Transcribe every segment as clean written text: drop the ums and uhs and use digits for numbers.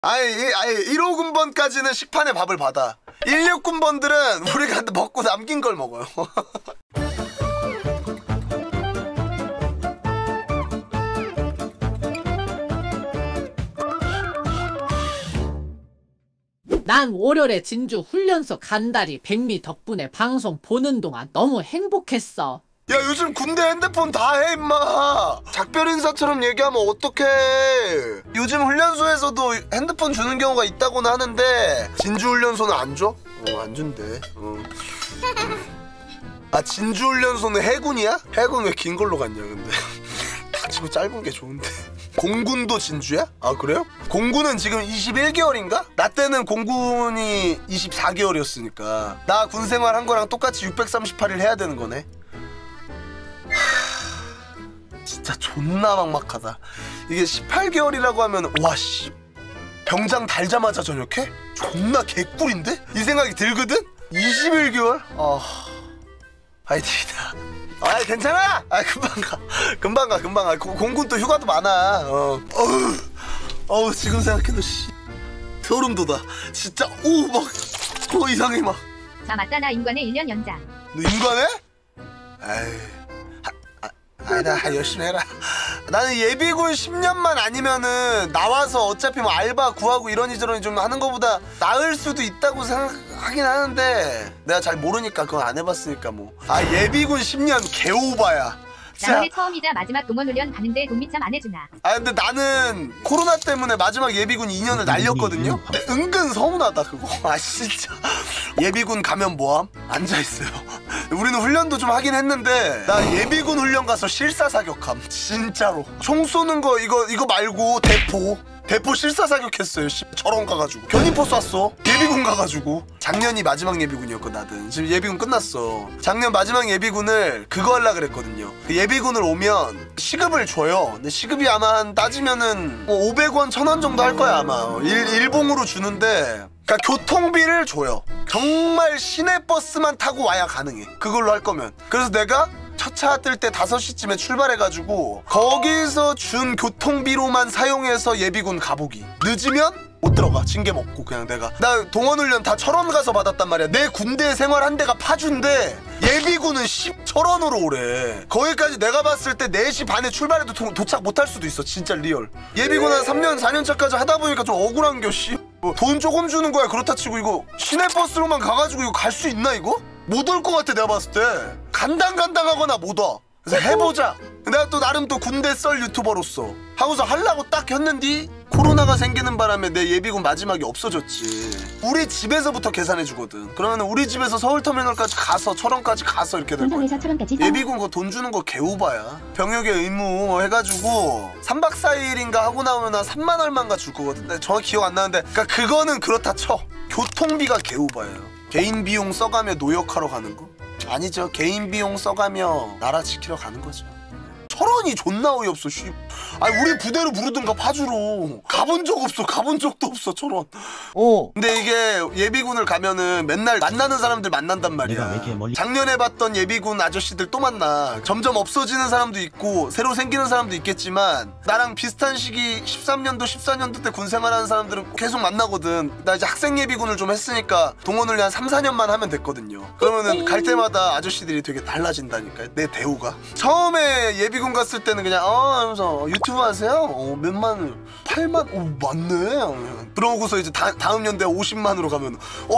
아예 1호 군번까지는 식판에 밥을 받아. 16 군번들은 우리가 먹고 남긴 걸 먹어요. 난 월요일에 진주 훈련소 간다리 백미 덕분에 방송 보는 동안 너무 행복했어. 야, 요즘 군대 핸드폰 다 해 임마. 작별 인사처럼 얘기하면 어떡해. 요즘 훈련소에서도 핸드폰 주는 경우가 있다고는 하는데 진주 훈련소는 안 줘? 안 준대. 아, 진주 훈련소는 해군이야? 해군 왜 긴 걸로 갔냐 근데. 다 치고 짧은 게 좋은데. 공군도 진주야? 아, 그래요? 공군은 지금 21개월인가? 나 때는 공군이 24개월이었으니까 나 군생활 한 거랑 똑같이 638일 해야 되는 거네. 진짜 존나 막막하다. 이게 18개월이라고 하면 와씨 병장 달자마자 전역해? 존나 개꿀인데? 이 생각이 들거든? 21개월? 화이팅이다. 괜찮아! 금방 가. 공군 또 휴가도 많아. 지금 생각해도 소름 돋아. 진짜 이상해 막. 자, 맞다. 나 인관에 1년 연장. 너 인관해? 나 열심히 해라. 나는 예비군 10년만 아니면은 나와서 어차피 뭐 알바 구하고 이러니저러니 좀 하는 거보다 나을 수도 있다고 생각하긴 하는데 내가 잘 모르니까 그건 안 해봤으니까 뭐. 예비군 10년 개오바야. 나 올해 처음이자 마지막 동원훈련 가는데 동미참 안 해주나? 근데 나는 코로나 때문에 마지막 예비군 2년을 날렸거든요? 근데 은근 서운하다 그거. 진짜 예비군 가면 뭐함? 앉아있어요. 우리는 훈련도 좀 하긴 했는데 나 예비군 훈련 가서 실사사격함. 진짜로 총 쏘는 거 이거 말고 대포 실사사격했어요. 저런 가가지고 견인포 쐈어. 예비군 가가지고. 작년이 마지막 예비군이었거든. 나든 지금 예비군 끝났어. 작년 마지막 예비군을 그거 하려고 그랬거든요. 그 예비군을 오면 시급을 줘요. 근데 시급이 아마 한 따지면은 500원 1000원 정도 할 거야 아마. 일봉으로 주는데 그러니까 교통비를 줘요. 정말 시내버스만 타고 와야 가능해. 그걸로 할 거면. 그래서 내가 첫 차 뜰 때 5시쯤에 출발해가지고 거기서 준 교통비로만 사용해서 예비군 가보기. 늦으면 못 들어가. 징계 먹고 그냥 나 동원훈련 다 철원 가서 받았단 말이야. 내 군대 생활한 데가 파주인데 예비군은 10,000원으로 오래. 거기까지 내가 봤을 때 4시 반에 출발해도 도착 못할 수도 있어. 진짜 리얼. 예비군 한 3년 4년 차까지 하다 보니까 좀 억울한 겨. 돈 조금 주는 거야. 그렇다 치고 이거 시내버스로만 가가지고 이거 갈 수 있나 이거? 못 올 것 같아. 내가 봤을 때 간당간당하거나 못 와. 그래서 해보자. 내가 또 나름 또 군대 썰 유튜버로서 하고서 하려고 딱 했는데 코로나가 생기는 바람에 내 예비군 마지막이 없어졌지. 우리 집에서부터 계산해주거든. 그러면 우리 집에서 서울터미널까지 가서 철원까지 가서 이렇게 될 거야. 예비군 그거 돈 주는 거 개오바야. 병역의 의무 해가지고 3박 4일인가 하고 나오면 한 3만 얼마인가 줄 거거든. 근데 정확히 기억 안 나는데 그러니까 그거는 그렇다 쳐. 교통비가 개오바예요. 개인 비용 써가며 노역하러 가는 거? 아니죠. 개인 비용 써가며 나라 지키러 가는 거죠. 철원이 존나 어이없어. 우리 부대로 부르든가 파주로. 가본 적 없어. 가본 적도 없어 철원. 근데 이게 예비군을 가면은 맨날 만나는 사람들 만난단 말이야. 작년에 봤던 예비군 아저씨들 또 만나. 점점 없어지는 사람도 있고 새로 생기는 사람도 있겠지만 나랑 비슷한 시기 13년도 14년도 때 군 생활하는 사람들은 계속 만나거든. 나 이제 학생 예비군을 좀 했으니까 동원을 한 3, 4년만 하면 됐거든요. 그러면은 갈 때마다 아저씨들이 되게 달라진다니까. 내 대우가. 처음에 예비군 갔을 때는 그냥 하면서 유튜브 하세요? 몇만? 8만? 맞네. 그러고서 이제 다음 연대 50만으로 가면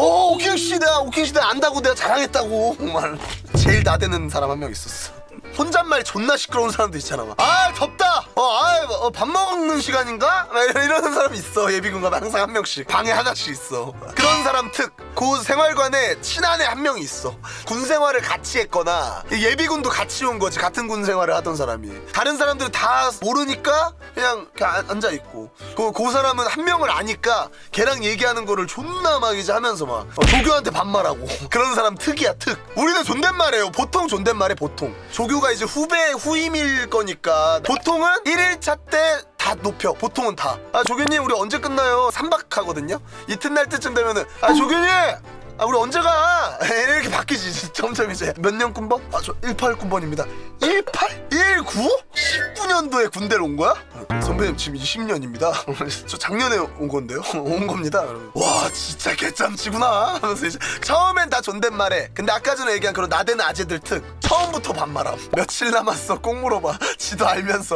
오킹시대 안다고 내가 자랑했다고. 정말 제일 나대는 사람 한 명 있었어. 혼잣말 존나 시끄러운 사람도 있잖아. 덥다. 밥 먹는 시간인가? 이러는 사람 있어. 예비군 가면 항상 한 명씩 방에 하나씩 있어. 그런 사람 특. 그 생활관에 친한 애 한 명이 있어. 군 생활을 같이 했거나 예비군도 같이 온 거지. 같은 군 생활을 하던 사람이. 다른 사람들은 다 모르니까 그냥 앉아있고 그 사람은 한 명을 아니까 걔랑 얘기하는 거를 존나 막 이제 하면서 막 조교한테 반말하고 그런 사람 특이야. 특. 우리는 존댓말해요. 보통 존댓말해. 보통 조교가 이제 후임일 거니까 보통은 1일차 때 다 높여. 보통은 다. 조교님 우리 언제 끝나요? 3박 하거든요. 이튿날 때쯤 되면은 조교님 우리 언제 가? 이렇게 바뀌지. 점점 이제 몇 년 군번? 저 18 군번입니다. 18? 19? 19년 20년도에 군대를 온 거야? 선배님 지금 20년입니다. 저 작년에 온 건데요. 온 겁니다. 와 진짜 개짬치구나 하면서 이제 처음엔 다 존댓말해. 근데 아까 전에 얘기한 그런 나대는 아재들 특 처음부터 반말함. 며칠 남았어 꼭 물어봐. 지도 알면서.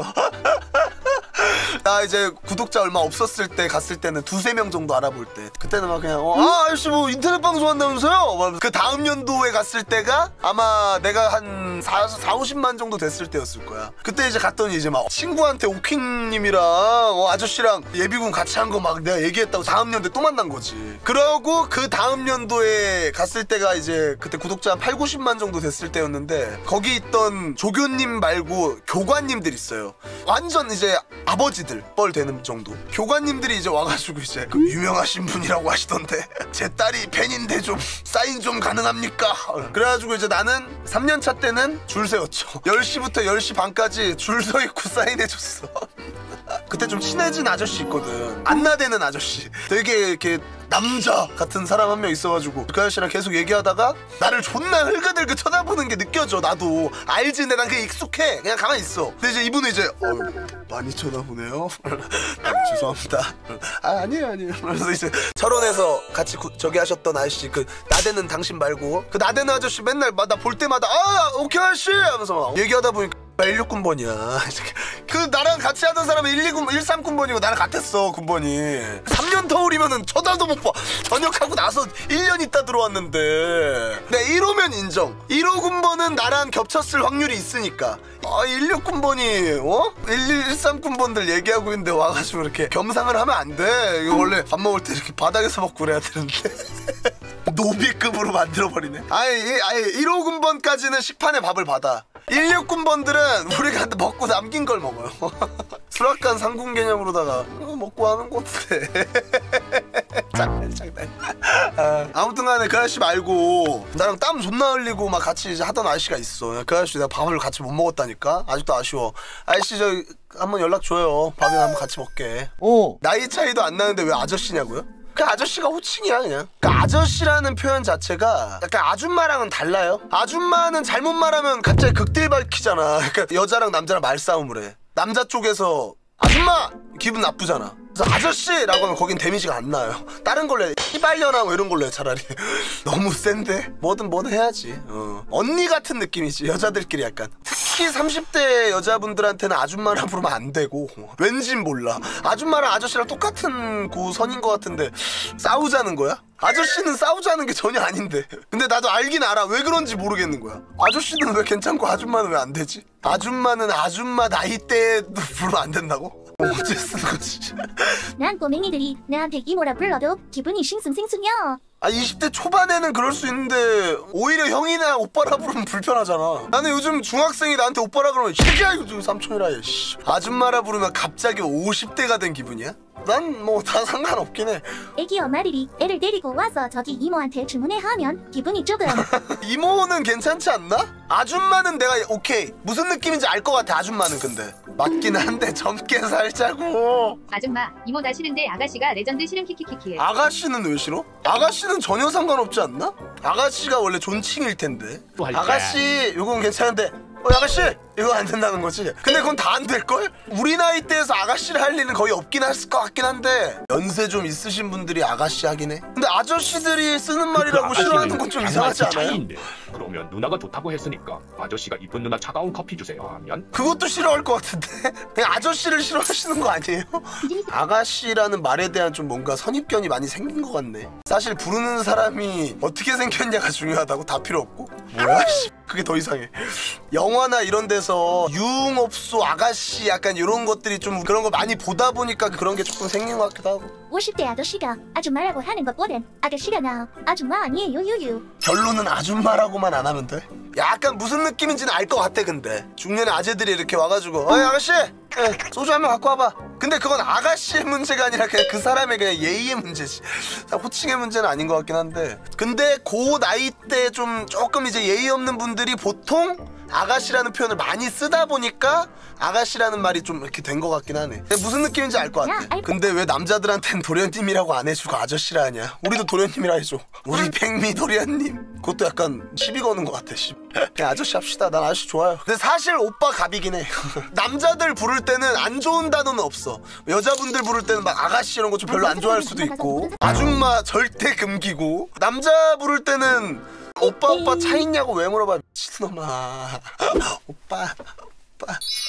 나 이제 구독자 얼마 없었을 때 갔을 때는 2-3명 정도 알아볼 때 그때는 막 그냥 아저씨 뭐 인터넷 방송 한다면서요? 그 다음 연도에 갔을 때가 아마 내가 한 40-50만 정도 됐을 때였을 거야. 그때 이제 갔더니 이제 막 친구한테 오킹님이랑 아저씨랑 예비군 같이 한 거 막 내가 얘기했다고 다음 연도에 또 만난 거지. 그러고 그 다음 연도에 갔을 때가 이제 그때 구독자 한 8-90만 정도 됐을 때였는데 거기 있던 조교님 말고 교관님들 있어요. 완전 이제 아버지들 뻘 되는 정도 교관님들이 이제 와가지고 이제 그 유명하신 분이라고 하시던데 제 딸이 팬인데 좀 사인 좀 가능합니까? 그래가지고 이제 나는 3년차 때는 줄 세웠죠. 10시부터 10시 반까지 줄 서 있고 사인해줬어. 그때 좀 친해진 아저씨 있거든. 안나대는 아저씨. 되게 이렇게 남자 같은 사람 한 명 있어가지고 그 아저씨랑 계속 얘기하다가 나를 존나 흘그들그 쳐다보는 게 느껴져. 나도 알지. 근데 난 그게 익숙해. 그냥 가만히 있어. 근데 이제 이분은 이제 많이 쳐다보네요. 죄송합니다. 아니에요. 그래서 이제 철원에서 같이 저기 하셨던 아저씨 그 나대는 당신 말고 그 나대는 아저씨 맨날 나 볼 때마다 오케이 아저씨 하면서 막 얘기하다 보니까 169군번이야. 그 나랑 같이 하던 사람은 123군번이고 나랑 같았어 군번이. 3년 터울이면은 쳐다도 못 봐. 전역하고 나서 1년 있다 들어왔는데. 네 1호면 인정. 1호군번은 나랑 겹쳤을 확률이 있으니까. 169군번이 1113군번들 얘기하고 있는데 와가지고 이렇게 겸상을 하면 안 돼. 이거 원래 밥 먹을 때 이렇게 바닥에서 먹고 그래야 되는데. 노비급으로 만들어버리네. 아예 1호군번까지는 식판에 밥을 받아. 16군번들은 우리가 먹고 남긴 걸 먹어요. 수락관 상군 개념으로다가 먹고 하는 건데. 장난. 아무튼 간에 그 아저씨 말고 나랑 땀 존나 흘리고 막 같이 이제 하던 아저씨가 있어. 그 아저씨 내가 밥을 같이 못 먹었다니까. 아직도 아쉬워. 아저씨 저 한번 연락 줘요. 밥이나 한번 같이 먹게. 나이 차이도 안 나는데 왜 아저씨냐고요? 그 아저씨가 호칭이야 그냥. 그 아저씨라는 표현 자체가 약간 아줌마랑은 달라요. 아줌마는 잘못 말하면 갑자기 극딜 밝히잖아. 그러니까 여자랑 남자랑 말싸움을 해. 남자 쪽에서 아줌마! 기분 나쁘잖아. 그래서 아저씨라고 하면 거긴 데미지가 안 나요. 다른 걸로 해. 이발려나 뭐 이런 걸로 해 차라리. 너무 센데? 뭐든 해야지. 언니 같은 느낌이지 여자들끼리 약간. 특히 30대 여자분들한테는 아줌마라 부르면 안 되고 왠진 몰라. 아줌마랑 아저씨랑 똑같은 고선인 것 같은데 싸우자는 거야? 아저씨는 싸우자는 게 전혀 아닌데. 근데 나도 알긴 알아. 왜 그런지 모르겠는 거야. 아저씨는 왜 괜찮고 아줌마는 왜 안 되지? 아줌마는 아줌마 나이대도 부르면 안 된다고? 어째 쓰는 거지? 난 꼬맹이들이 나한테 이모라 불러도 기분이 싱숭생숭이야. 20대 초반에는 그럴 수 있는데 오히려 형이나 오빠라 부르면 불편하잖아. 나는 요즘 중학생이 나한테 오빠라 그러면 시기야 요즘 삼촌이라 해. 아줌마라 부르면 갑자기 50대가 된 기분이야? 난 뭐 다 상관없긴 해. 애기 엄마들이 애를 데리고 와서 저기 이모한테 주문해 하면 기분이 조금 이모는 괜찮지 않나? 아줌마는 내가 오케이 무슨 느낌인지 알 것 같아. 아줌마는 근데 맞긴 한데 젊게 살자고. 아줌마 이모 다 싫은데 아가씨가 레전드 싫은 키키키키. 아가씨는 왜 싫어? 아가씨는 전혀 상관없지 않나? 아가씨가 원래 존칭일 텐데. 아가씨 요건 괜찮은데 아가씨! 이거 안 된다는 거지? 근데 그건 다 안 될걸? 우리 나이대에서 아가씨를 할 일은 거의 없긴 했을 것 같긴 한데 연세 좀 있으신 분들이 아가씨 하긴 해. 근데 아저씨들이 쓰는 말이라고 싫어하는 건 좀 이상하지 않아요? 차이인데. 그러면 누나가 좋다고 했으니까 아저씨가 이쁜 누나 차가운 커피 주세요 하면? 그것도 싫어할 것 같은데? 그냥 아저씨를 싫어하시는 거 아니에요? 아가씨라는 말에 대한 좀 뭔가 선입견이 많이 생긴 것 같네. 사실 부르는 사람이 어떻게 생겼냐가 중요하다고? 다 필요 없고? 뭐야 씨. 그게 더 이상해. 영화나 이런 데서 유흥업소 아가씨 약간 이런 것들이 좀 그런 거 많이 보다 보니까 그런 게 조금 생긴 것 같기도 하고. 50대 아저씨가 아줌마라고 하는 것보단 아저씨가 나 아줌마 아니에요 유유. 결론은 아줌마라고만 안 하면 돼? 약간 무슨 느낌인지는 알 것 같아. 근데 중년의 아재들이 이렇게 와가지고 어이 아가씨! 소주 한 명 갖고 와봐. 근데 그건 아가씨의 문제가 아니라 그냥 그 사람의 그냥 예의의 문제지. 호칭의 문제는 아닌 것 같긴 한데 근데 그 나이 때 좀 조금 이제 예의 없는 분들이 보통 아가씨라는 표현을 많이 쓰다 보니까 아가씨라는 말이 좀 이렇게 된 것 같긴 하네. 무슨 느낌인지 알 것 같아. 근데 왜 남자들한텐 도련님이라고 안 해주고 아저씨라 하냐? 우리도 도련님이라 해줘. 우리 백미 도련님. 그것도 약간 시비 거는 것 같아. 그냥 아저씨 합시다. 난 아저씨 좋아요. 근데 사실 오빠 갑이긴 해. 남자들 부를 때는 안 좋은 단어는 없어. 여자분들 부를 때는 막 아가씨 이런 거 좀 별로 안 좋아할 수도 있고, 아줌마 절대 금기고, 남자 부를 때는 오빠 차 있냐고 왜 물어봐. 미친놈아. 오빠